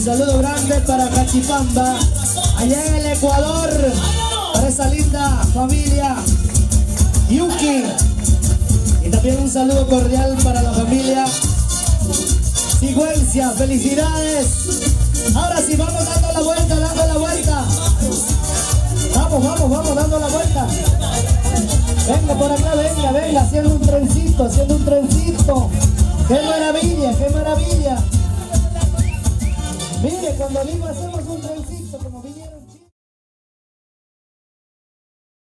saludo grande para Cachipamba, allá en el Ecuador, para esa linda familia Yuki. Y también un saludo cordial para la familia Sigüencia. Felicidades. Ahora sí, vamos dando la vuelta, dando la vuelta. Vamos dando la vuelta. Venga por acá, venga, haciendo un trencito, ¡Qué maravilla, qué maravilla! Mire, cuando digo hacemos un trencito, como